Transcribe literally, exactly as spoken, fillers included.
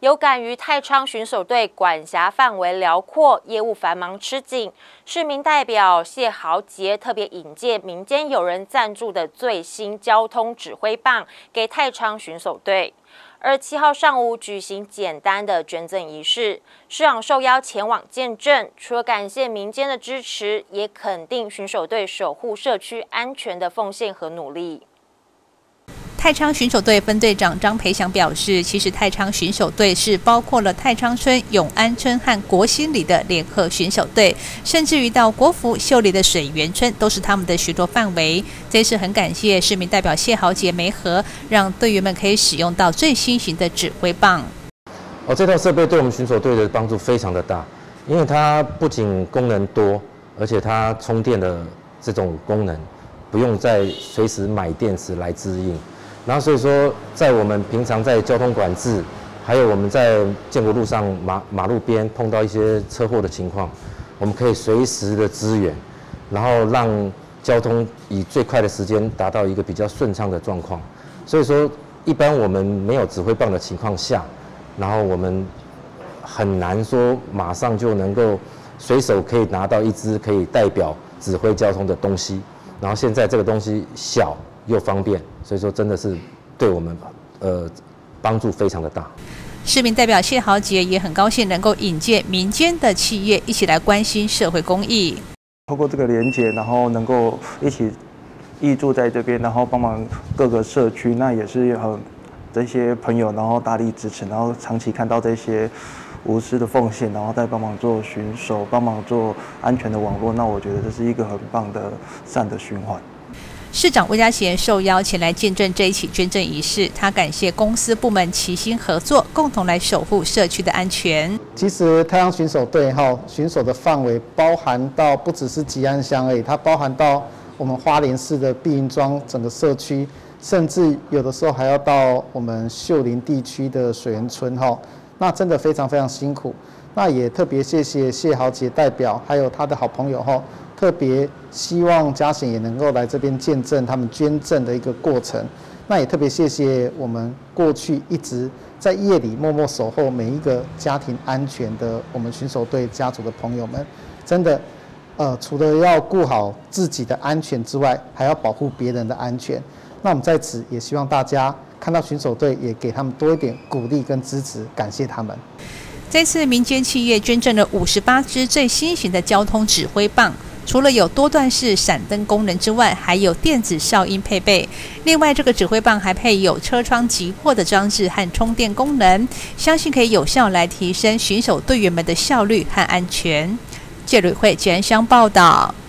有感于太仓巡守队管辖范围辽阔，业务繁忙吃紧，市民代表谢豪杰特别引荐民间友人赞助的最新交通指挥棒给太仓巡守队。而七号上午举行简单的捐赠仪式，市长受邀前往见证，除了感谢民间的支持，也肯定巡守队守护社区安全的奉献和努力。 太仓巡守队分队长张培祥表示，其实太仓巡守队是包括了太仓村、永安村和国新里的联合巡守队，甚至于到国福、秀里的水源村都是他们的巡逻范围。这次很感谢市民代表谢豪杰媒合，让队员们可以使用到最新型的指挥棒。 哦，这套设备对我们巡守队的帮助非常的大，因为它不仅功能多，而且它充电的这种功能不用再随时买电池来支应。然后所以说，在我们平常在交通管制，还有我们在建国路上马马路边碰到一些车祸的情况，我们可以随时的支援，然后让交通以最快的时间达到一个比较顺畅的状况。所以说，一般我们没有指挥棒的情况下，然后我们很难说马上就能够随手可以拿到一支可以代表指挥交通的东西。然后现在这个东西小又方便，所以说真的是对我们呃帮助非常的大。 市民代表谢豪杰也很高兴能够引荐民间的企业一起来关心社会公益。 透过这个连结，然后能够一起挹注在这边，然后帮忙各个社区，那也是很这些朋友，然后大力支持，然后长期看到这些无私的奉献，然后再帮忙做巡守，帮忙做安全的网络，那我觉得这是一个很棒的善的循环。 市长魏家贤受邀前来见证这一起捐赠仪式，他感谢公司部门齐心合作，共同来守护社区的安全。 其实太仓巡守队哈巡守的范围包含到不只是吉安乡而已，它包含到我们花莲市的碧云庄整个社区，甚至有的时候还要到我们秀林地区的水源村哈，那真的非常非常辛苦。那也特别谢谢谢豪杰代表，还有他的好朋友哈。特别希望嘉贤也能够来这边见证他们捐赠的一个过程。那也特别谢谢我们过去一直在夜里默默守候每一个家庭安全的我们巡守队家族的朋友们，真的，呃，除了要顾好自己的安全之外，还要保护别人的安全。那我们在此也希望大家看到巡守队，也给他们多一点鼓励跟支持，感谢他们。 这次民间企业捐赠了五十八支最新型的交通指挥棒。除了有多段式闪灯功能之外，还有电子哨音配备。另外，这个指挥棒还配有车窗击破的装置和充电功能，相信可以有效来提升巡守队员们的效率和安全。记者吕慧、简安乡报道。